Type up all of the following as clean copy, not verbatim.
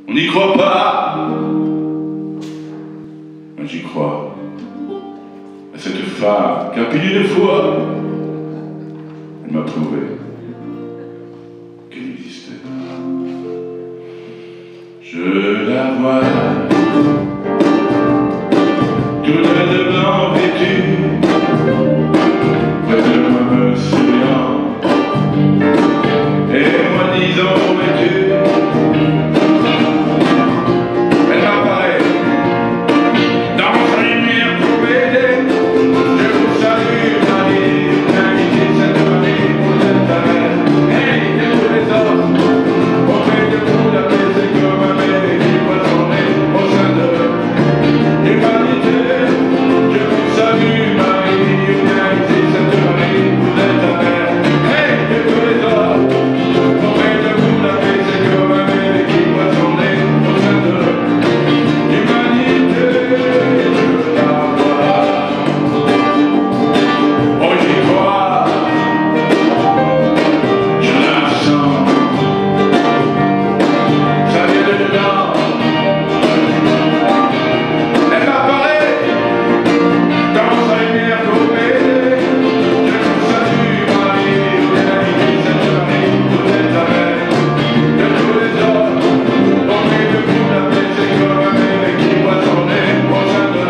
On n'y croit pas. Moi j'y crois. À cette femme qui a payé une fois. Elle m'a prouvé qu'elle existait. Je la vois, toute de blanc vêtue, près de moi me souriant, et moi disant vêtue. Elle m'apparaît dans sa lumière pour m'aider. Je vous salue Marie, invitez cette année, vous êtes ta mère. Hey, de tous les hommes, auprès de vous la paix c'est comme un bébé qui poissonnait au sein de l'humanité. Je vous salue Marie, invitez cette année, vous êtes ta mère. Hey, de tous les hommes, auprès de vous la paix c'est comme un bébé qui poissonnait au sein de l'humanité. Je la vois. Oh, j'y crois, je la sens, ça vient de dedans. Elle m'apparaît dans sa lumière pour m'aider. Je vous salue Marie, invitez cette année, vous êtes la mère de tous les hommes. Auprès de vous la paix c'est comme un bébé qui poissonnait au sein de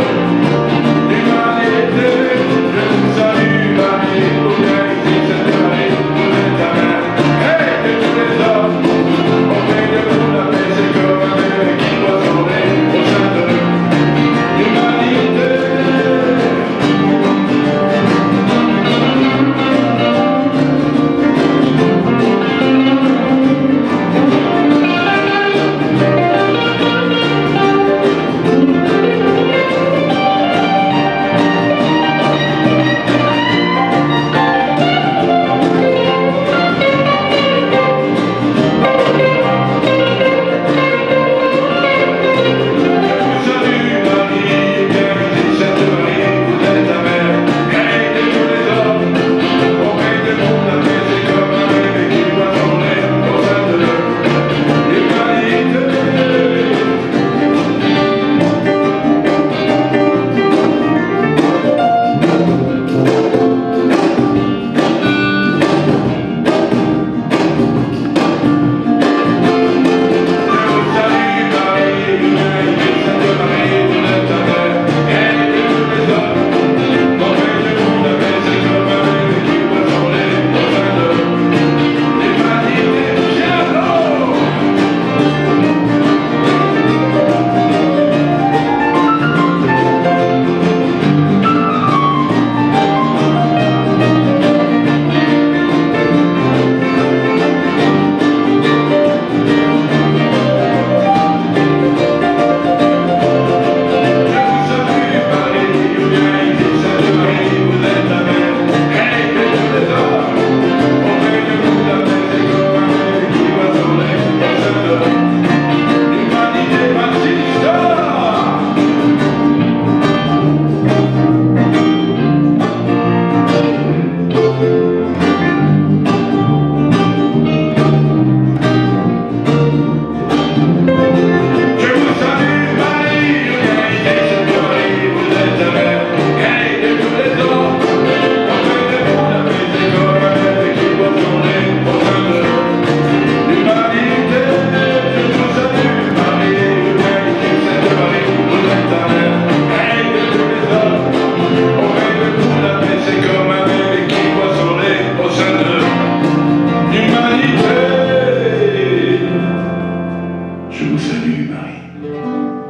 l'humanité. Je vous salue Marie, invitez cette année, vous êtes la mère. Hey, de tous les hommes. Auprès de vous la paix c'est comme un bébé qui poissonnait au sein de l'humanité. Je vous salue, Marie.